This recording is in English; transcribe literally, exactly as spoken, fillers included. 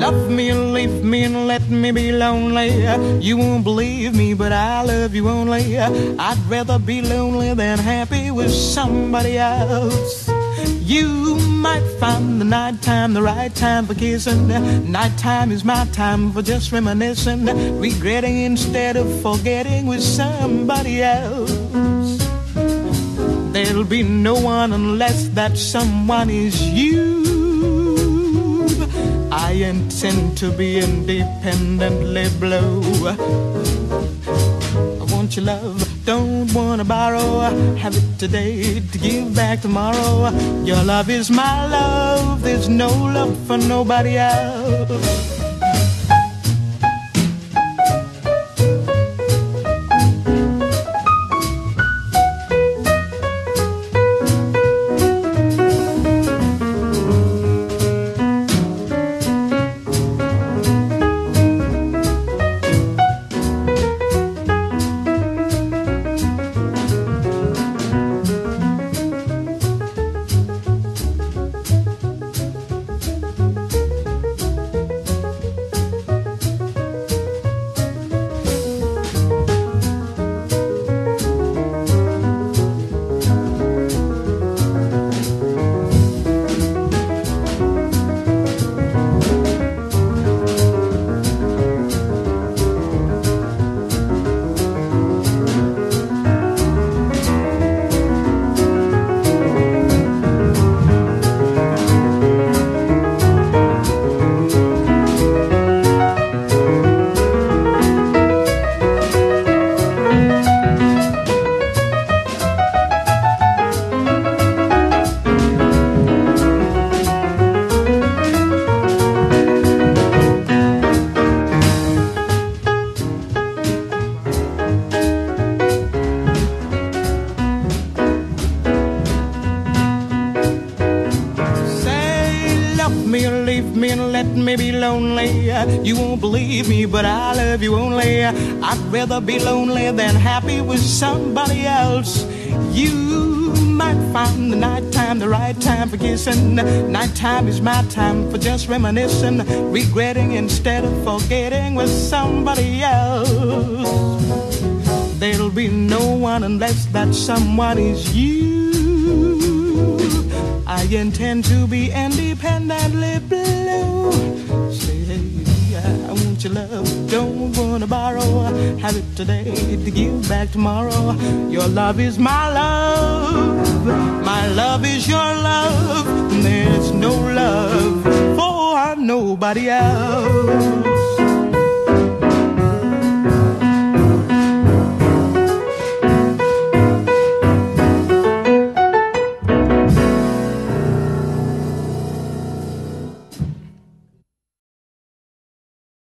love me and leave me and let me be lonely. You won't believe me, but I love you only. I'd rather be lonely than happy with somebody else. You might find the nighttime the right time for kissing. Nighttime is my time for just reminiscing, regretting instead of forgetting with somebody else. There'll be no one unless that someone is you. I intend to be independently blue. I want your love, don't wanna borrow. Have it today to give back tomorrow. Your love is my love, there's no love for nobody else. You won't believe me, but I love you only. I'd rather be lonely than happy with somebody else. You might find the nighttime the right time for kissing. Nighttime is my time for just reminiscing, regretting instead of forgetting with somebody else. There'll be no one unless that someone is you. I intend to be independently blue. Say, hey, I want your love, don't wanna borrow. Have it today to give back tomorrow. Your love is my love, my love is your love. There's no love for nobody else.